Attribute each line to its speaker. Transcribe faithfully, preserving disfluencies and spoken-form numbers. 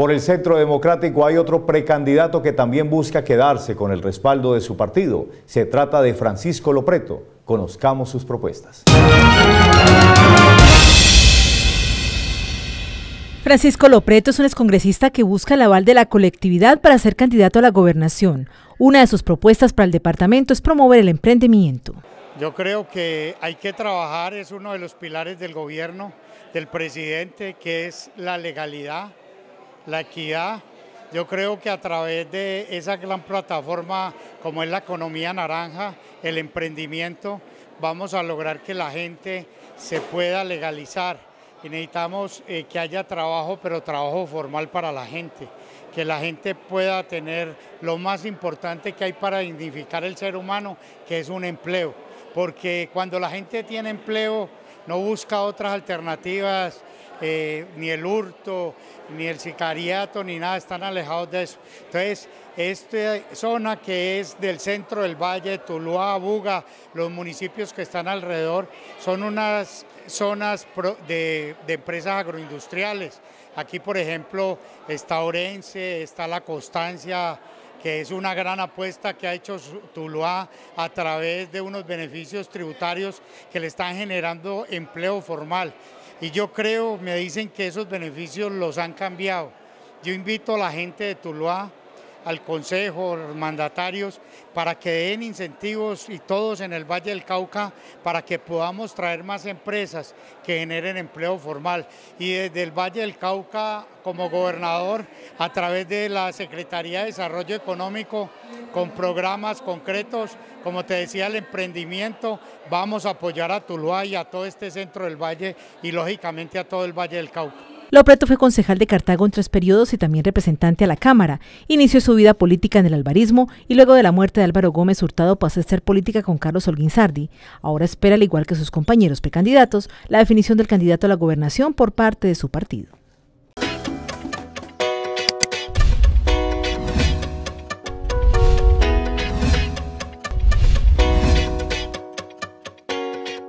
Speaker 1: Por el Centro Democrático hay otro precandidato que también busca quedarse con el respaldo de su partido. Se trata de Francisco Lopreto. Conozcamos sus propuestas.
Speaker 2: Francisco Lopreto es un excongresista que busca el aval de la colectividad para ser candidato a la gobernación. Una de sus propuestas para el departamento es promover el emprendimiento.
Speaker 3: Yo creo que hay que trabajar, es uno de los pilares del gobierno, del presidente, que es la legalidad, la equidad. Yo creo que a través de esa gran plataforma como es la economía naranja, el emprendimiento, vamos a lograr que la gente se pueda legalizar. Y necesitamos eh, que haya trabajo, pero trabajo formal para la gente, que la gente pueda tener lo más importante que hay para dignificar el ser humano, que es un empleo. Porque cuando la gente tiene empleo, no busca otras alternativas, eh, ni el hurto, ni el sicariato, ni nada, están alejados de eso. Entonces, esta zona que es del centro del valle, Tuluá, Buga, los municipios que están alrededor, son unas zonas de, de empresas agroindustriales. Aquí, por ejemplo, está Orense, está La Constancia, que es una gran apuesta que ha hecho Tuluá a través de unos beneficios tributarios que le están generando empleo formal. Y yo creo, me dicen que esos beneficios los han cambiado. Yo invito a la gente de Tuluá, al Consejo, los mandatarios, para que den incentivos y todos en el Valle del Cauca para que podamos traer más empresas que generen empleo formal. Y desde el Valle del Cauca, como gobernador, a través de la Secretaría de Desarrollo Económico, con programas concretos, como te decía, el emprendimiento, vamos a apoyar a Tuluá y a todo este centro del Valle y lógicamente a todo el Valle del Cauca.
Speaker 2: Lopreto fue concejal de Cartago en tres periodos y también representante a la Cámara. Inició su vida política en el albarismo y luego de la muerte de Álvaro Gómez Hurtado pasó a hacer política con Carlos Holguín Sardi. Ahora espera, al igual que sus compañeros precandidatos, la definición del candidato a la gobernación por parte de su partido.